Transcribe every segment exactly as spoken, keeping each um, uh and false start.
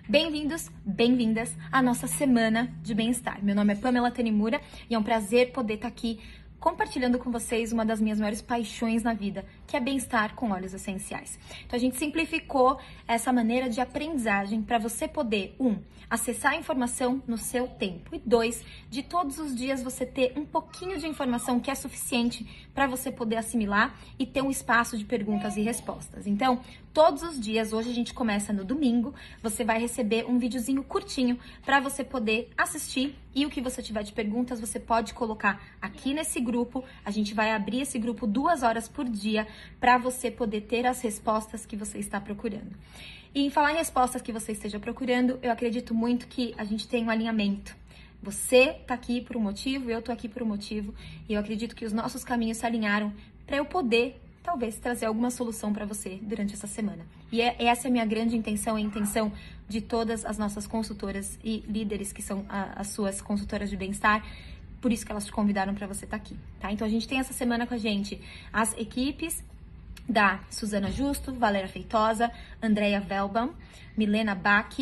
Bem-vindos, bem-vindas à nossa Semana de Bem-Estar. Meu nome é Pamela Tanimura e é um prazer poder estar aqui compartilhando com vocês uma das minhas maiores paixões na vida, que é bem-estar com óleos essenciais. Então a gente simplificou essa maneira de aprendizagem para você poder, um, acessar a informação no seu tempo, e dois, de todos os dias você ter um pouquinho de informação que é suficiente para você poder assimilar e ter um espaço de perguntas e respostas. Então, todos os dias, hoje a gente começa no domingo, você vai receber um videozinho curtinho para você poder assistir, e o que você tiver de perguntas você pode colocar aqui nesse grupo. A gente vai abrir esse grupo duas horas por dia para você poder ter as respostas que você está procurando. E em falar em respostas que você esteja procurando, eu acredito muito que a gente tem um alinhamento. Você tá aqui por um motivo, eu tô aqui por um motivo, e eu acredito que os nossos caminhos se alinharam para eu poder talvez trazer alguma solução para você durante essa semana. E é, essa é a minha grande intenção, a intenção de todas as nossas consultoras e líderes que são a, as suas consultoras de bem-estar. Por isso que elas te convidaram para você estar aqui, tá? Então a gente tem essa semana com a gente as equipes da Suzana Justo, Valéria Feitosa, Andrea Velban, Milena Bach,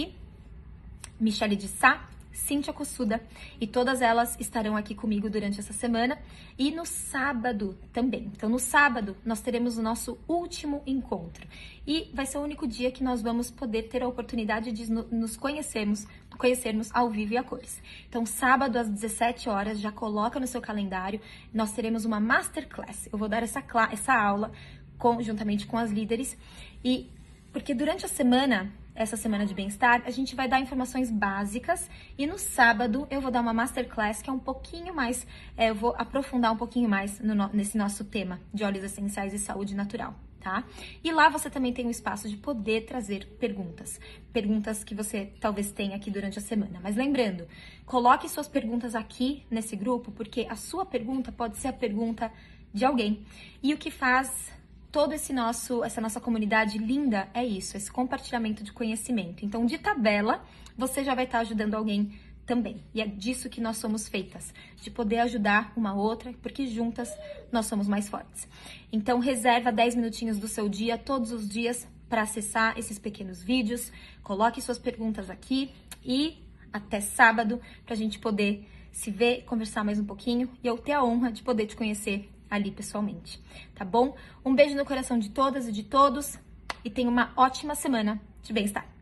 Michele de Sá, Cíntia Cossuda, e todas elas estarão aqui comigo durante essa semana e no sábado também. Então, no sábado, nós teremos o nosso último encontro e vai ser o único dia que nós vamos poder ter a oportunidade de nos conhecermos, conhecermos ao vivo e a cores. Então, sábado às dezessete horas, já coloca no seu calendário, nós teremos uma masterclass. Eu vou dar essa, essa aula com, juntamente com as líderes, e porque durante a semana, essa semana de bem-estar, a gente vai dar informações básicas, e no sábado eu vou dar uma masterclass que é um pouquinho mais, é, eu vou aprofundar um pouquinho mais no, nesse nosso tema de óleos essenciais e saúde natural, tá? E lá você também tem um espaço de poder trazer perguntas, perguntas que você talvez tenha aqui durante a semana. Mas lembrando, coloque suas perguntas aqui nesse grupo, porque a sua pergunta pode ser a pergunta de alguém. E o que faz todo esse nosso, essa nossa comunidade linda é isso, esse compartilhamento de conhecimento. Então, de tabela, você já vai estar ajudando alguém também. E é disso que nós somos feitas, de poder ajudar uma outra, porque juntas nós somos mais fortes. Então, reserva dez minutinhos do seu dia, todos os dias, para acessar esses pequenos vídeos. Coloque suas perguntas aqui e até sábado, para a gente poder se ver, conversar mais um pouquinho e eu ter a honra de poder te conhecer ali pessoalmente, tá bom? Um beijo no coração de todas e de todos e tenha uma ótima semana de bem-estar.